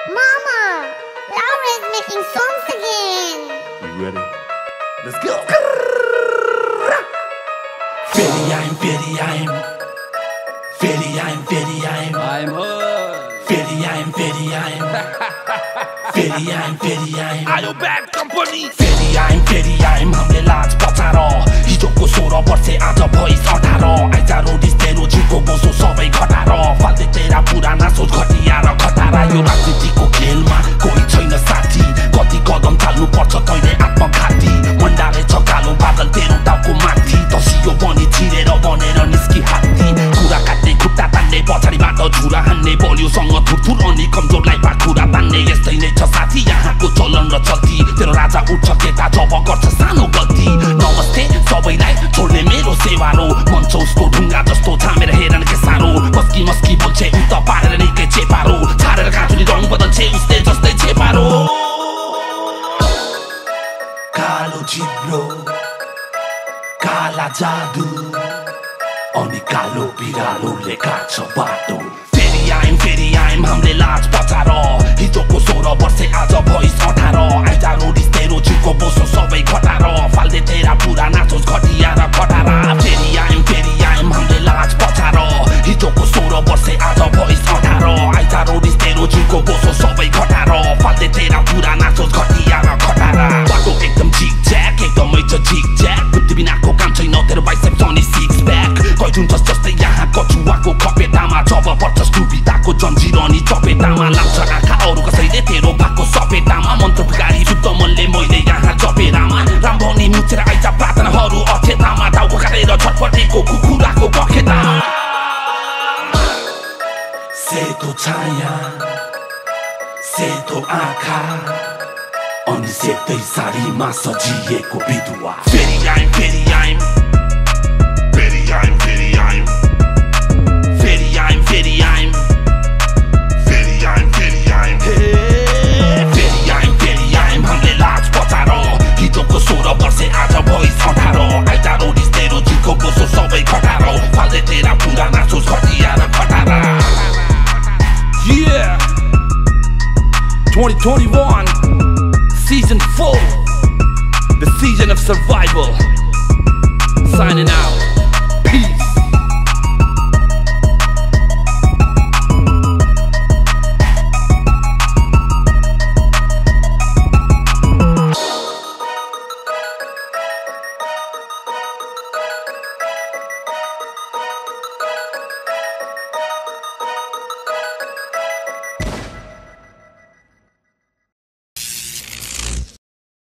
Mama, Laura is making songs again. You ready? Let's go. Feriheim, Feriheim. Feriheim, Feriheim. I'm her. Feriheim, Feriheim. Feriheim, Feriheim. आयो bad company. Feriheim, Feriheim. हमले लाज बचाएर हिजोको 16 वर्षे आज भइस 18. आइजा रोडिस तेरो जिउको बोसो सबै घटाएर फाल्दै तेरा पुराना सोच घटिया र खटारा. यो राजनीतिको खेलमा कोही छैन साथी. कति कदम चाल्नु पर्छ तैँले आत्मघाती. मन्डाले छ कालो बादल तेरो टाउको माथि. तसियो पनि छिरेर बनेर निस्की हात्ती. कुरा काट्ने खुट्टा तान्ने पछाडिबाट झुरा हान्ने बलियोसँग थुरथुर अनि कमजोरलाई पाखुरा तान्ने. यस्तै नै छ साथी यहाँको चलन र चल्ती. तेरो राजा उठ्छ केटा जब गर्छ सानो गल्ती. नमस्ते सबैलाई छोड्ने मेरो सेवारो. मन छ उसको ढुङ्गा जस्तो छामेर हेरन के साह्रो. मस्की मस्की बोल्छे उ त पारेर निकै चेपारो. छाडेर काँचुली रङ बदल्छे उसले जस्तै चेपारो. कालो चिब्रो काला जादु अनि कालो बिरालोले काट्छ बाटो. Feriheim, Feriheim. हमले लाज बचाएर हिजोको 16 वर्षे आज भइस 18. आइजा रोडिस तेरो जिउको बोसो सबै घटाएर फाल्दै तेरा पुराना सोच घटिया र खटारा. Feriheim, Feriheim. हमले लाज बचाएर हिजोको 16 वर्षे आज भइस 18. आइजा रोडिस तेरो जिउको बोसो सबै घटाएर फाल्दै तेरा पुराना सोच घटिया र खटारा. बाटो एकदम झिकझ्याक एकदमै छ झिकझ्याक. बुद्धि बिनाको काम छैन तेरो बाइसेप्स अनि सिक्स प्याक. कैजुन जस्तै यहाँ कचुवाको खपेटामा जब पर्छस् डुबिताको जन्जिर अनि चपेटामा. लाग्छ आँखा अरू कसैले तेरो भएको सपेटामा. मन्त्र भिखारी शुद्ध मनले मैले यहाँ चपेरामा. रामभनी मुछेर आइजा प्रार्थनाहरू अक्षतामा. टाउको काटेर छटपटेको कुकुराको बखेटामा. सेतो छाया सेतो आँखा अनि सेतै साडीमा सजिएको बिधुवा. Feriheim, Feriheim. Feriheim, Feriheim. Feriheim, Feriheim. Feriheim, Feriheim. Feriheim, Feriheim. हमले लाज बचाएर हिजोको 16 वर्षे आज भइस 18. आइजा रोडिस तेरो जिउको बोसो सबै घटाएर फाल्दै तेरा पुराना सोच घटिया र खटारा. Yeah. 2021 Season 4. The season of survival. Signing out.